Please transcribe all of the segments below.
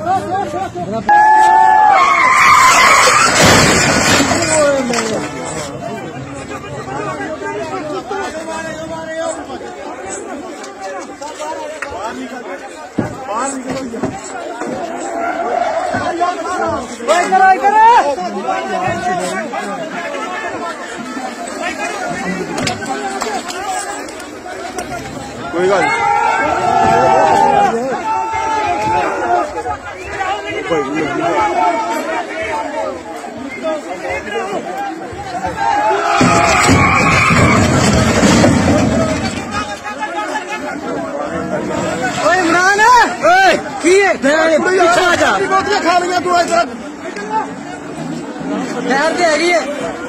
कोई गल इमरान पीछे आ जा खा लिया तू इधर खैर तो हैगी है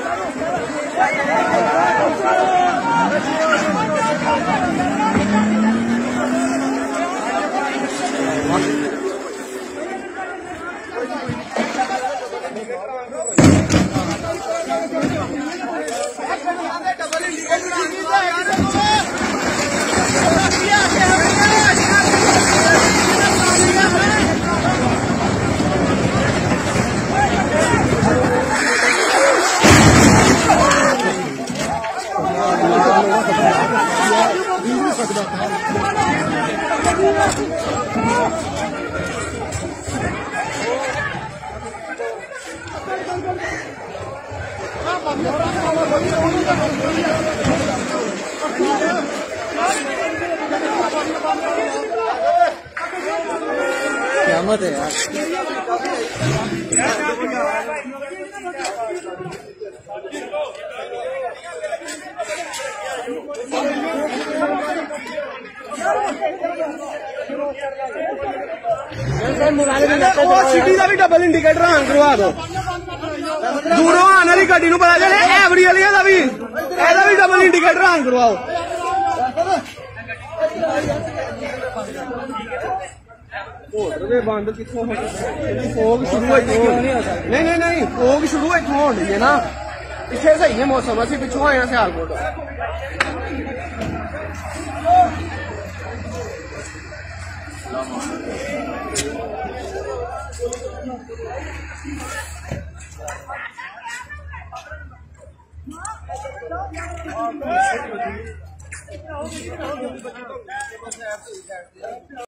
क़यामत है यार। सिटी का भी डबल इंडिकेटर ऑन करवा दो दूरों आने वाली गड्डी नूं पता चले एवरी वाली का भी डबल इंडिकेटर ऑन करवाओ बंद कितों फोग शुरू नहीं फोग शुरू इतों हो रही है ना पिछे सही है मौसम असं पिछों आए सियालकोट